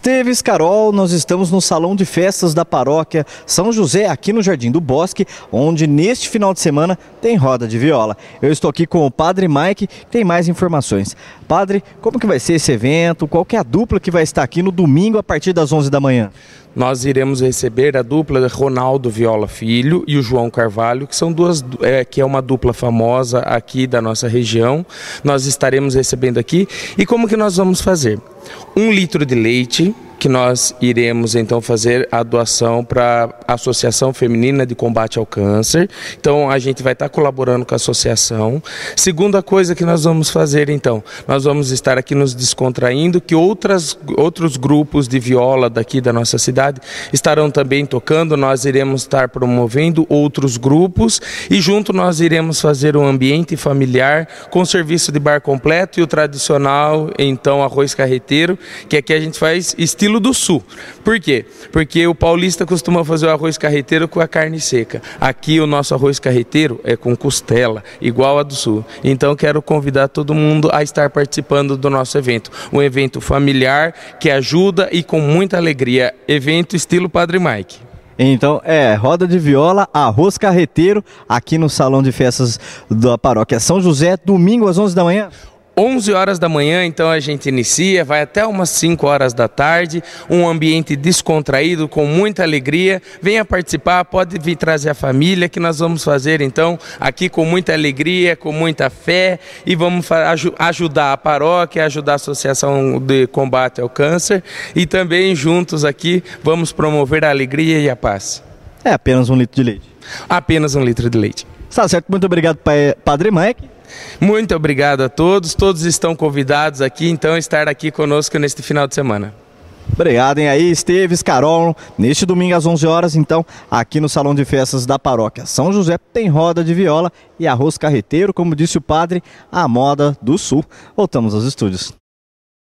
Esteves, Carol, nós estamos no Salão de Festas da Paróquia São José, aqui no Jardim do Bosque, onde neste final de semana tem roda de viola. Eu estou aqui com o Padre Mike, que tem mais informações. Padre, como que vai ser esse evento? Qual que é a dupla que vai estar aqui no domingo a partir das 11 da manhã? Nós iremos receber a dupla Ronaldo Viola Filho e o João Carvalho, que são que é uma dupla famosa aqui da nossa região. Nós estaremos recebendo aqui. E como que nós vamos fazer? 1 litro de leite, que nós iremos então fazer a doação para a Associação Feminina de Combate ao Câncer. Então a gente vai estar colaborando com a associação. Segunda coisa que nós vamos fazer então, nós vamos estar aqui nos descontraindo, que outros grupos de viola daqui da nossa cidade estarão também tocando. Nós iremos estar promovendo outros grupos e junto nós iremos fazer um ambiente familiar com serviço de bar completo e o tradicional então arroz carreteiro, que aqui a gente faz estilo do Sul. Por quê? Porque o paulista costuma fazer o arroz carreteiro com a carne seca. Aqui o nosso arroz carreteiro é com costela, igual a do Sul. Então quero convidar todo mundo a estar participando do nosso evento. Um evento familiar que ajuda e com muita alegria. Evento estilo Padre Mike. Então, roda de viola, arroz carreteiro, aqui no Salão de Festas da Paróquia São José, domingo às 11 da manhã. 11 horas da manhã, então a gente inicia, vai até umas 5 horas da tarde, um ambiente descontraído, com muita alegria. Venha participar, pode vir trazer a família, que nós vamos fazer então aqui com muita alegria, com muita fé, e vamos ajudar a paróquia, ajudar a Associação de Combate ao Câncer, e também juntos aqui vamos promover a alegria e a paz. É apenas 1 litro de leite. Apenas 1 litro de leite. Tá certo, muito obrigado, Padre Mike. Muito obrigado a todos, todos estão convidados aqui, então, a estar aqui conosco neste final de semana. Obrigado, hein? Aí, Esteves, Carol, neste domingo às 11 horas, então, aqui no Salão de Festas da Paróquia São José, tem roda de viola e arroz carreteiro, como disse o padre, a moda do Sul. Voltamos aos estúdios.